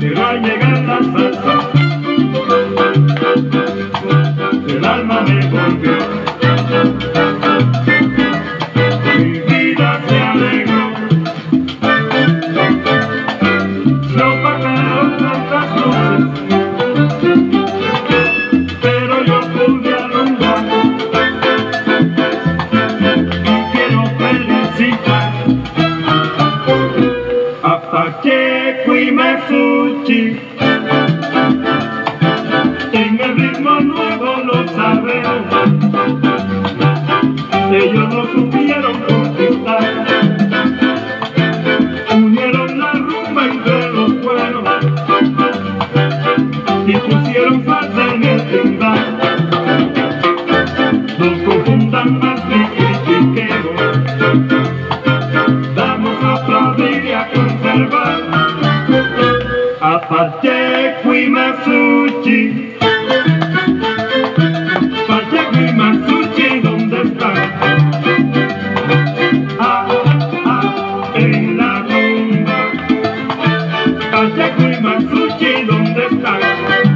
pero al llegar la salsa, el alma me volvió. Mi vida se alegró, no pagaron tantas luces, pero yo pude alumbrar. Y quiero felicitar a Pacheco y Masucci. En el ritmo nuevo lo sabemos, ellos lo supieron conquistar. Unieron la rumba entre los buenos y pusieron salsa en el timbal. No confundan más ni critiquemos, vamos a aplaudir y a conservar a Pacheco y Masucci. Pacheco y Masucci, ¿dónde están? En la rumba. Pacheco y Masucci, ¿dónde están?